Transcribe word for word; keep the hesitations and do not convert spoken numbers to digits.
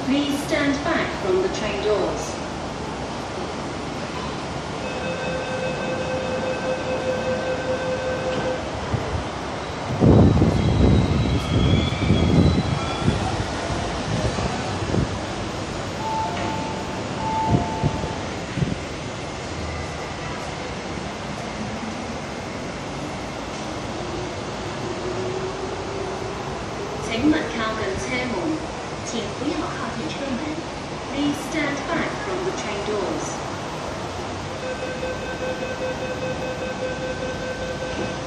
Please stand back from the train doors. 请勿靠近车门，请不要靠近车门。Please stand back from the train doors.